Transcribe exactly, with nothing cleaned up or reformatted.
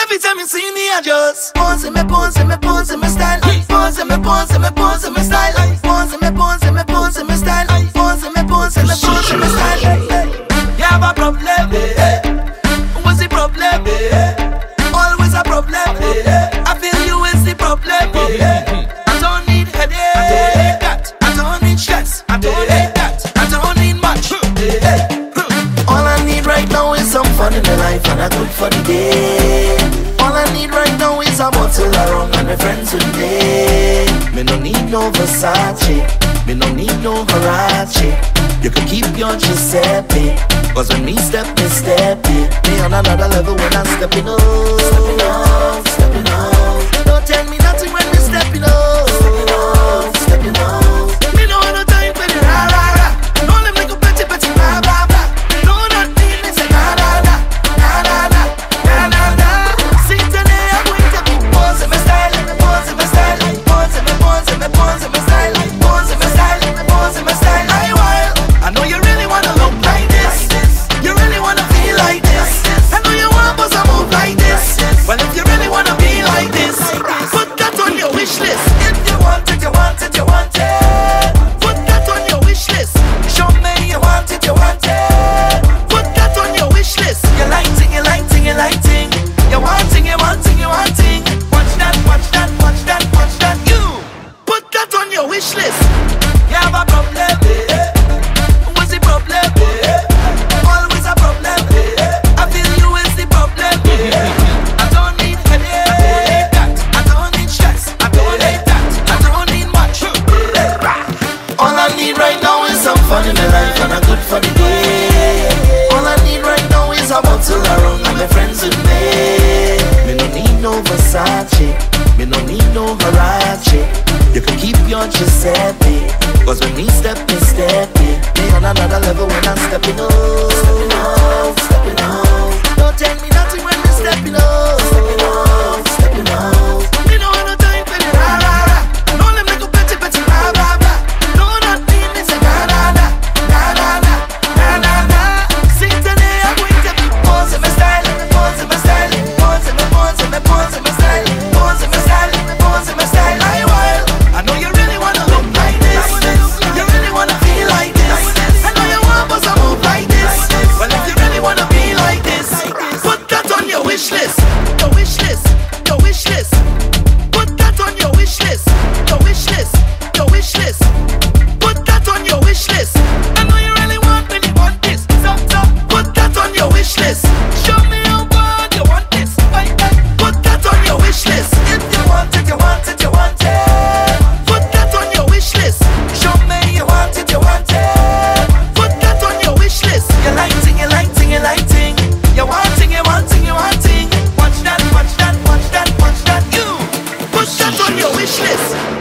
Every time you see me, I just pose me, pose me, pose me style. Pose me, pose me, pose me style. Pose me, pose me, pose me style. Pose me, pose me, pose me style. You have a problem, eh? What's the problem, eh? Always a problem, eh? I feel you is the problem, eh? I don't need headache, I don't need that. I don't need stress, I don't need that. I don't need much, eh? All I need right now is some fun in the life and a good for the day. All I need right now is a bottle of rum and my friends with me. Me no need no Versace, me no need no Huarache. You can keep your Giuseppe, cause when me step, me step it. Me on another level when I'm stepping up. Stepping up, stepping up. Don't tell me nothing when me stepping up. Stepping up, stepping up. Me no want no time for the rah rah rah. No them like a petty petty blah blah blah. No not me, me say nah nah nah. Nah nah nah, nah nah nah. See today I'm going to be pose my style, pose my style, pose my pose my pose my style, pose my style, pose my style. I wild. I know you really wanna look like this. You really wanna feel like this. I know you want us to move like this. Well, if you really wanna be like this, put that on your wish list. If you want it, you want it, you want it. Put that on your wish list. Show me you want it, you want it. Put that on your wish list. You lighting, you lighting, you lighting. You wanting, you wanting, you wanting. Watch that, watch that, watch that, watch that. You put that on your wish list. You have a problem, eh? What's the problem, eh? Always a problem, eh? I feel you is the problem, eh? I don't need headache, I don't need stress, I don't need that, I don't need much, eh? All I need right now is some fun in my life and a good for the day. All I need right now is a bottle of rum and my friends with me. Me no need no Versace, me no need no Huarache. You can keep your Giuseppe, cause when me step, me step it. Me on another level when I'm stepping up. Stepping up, stepping up. Don't tell me nothing when me stepping up. Stepping up, stepping up. Me no want no time for the rah rah rah. No them like a petty petty blah blah blah. No not me, me say nah nah nah. Nah nah nah, nah nah nah. See today I'm going to be pose my style, pose my style, pose my pose my pose my style, pose my style, pose my style. I wild. I know you really wanna look like this. You really wanna feel like this. I know you want us to move like this. Well, if you really wanna be like this, put that on your wish list. Your wish list, your wish list. Put that on your wish list. Your wish list, your wish list. Put that on your wish list. I know you really want, really want this. So, so, put that on your wish list. Show me how bad you want this. Put that on your wish list. If you want it, you want it, you want it. Put that on your wish list. Show me you want it, you want it. Put that on your wish list. You lighting, you lighting, you lighting. You wanting, you wanting, you wanting. Watch that, watch that, watch that, watch that. You put that on your wish list.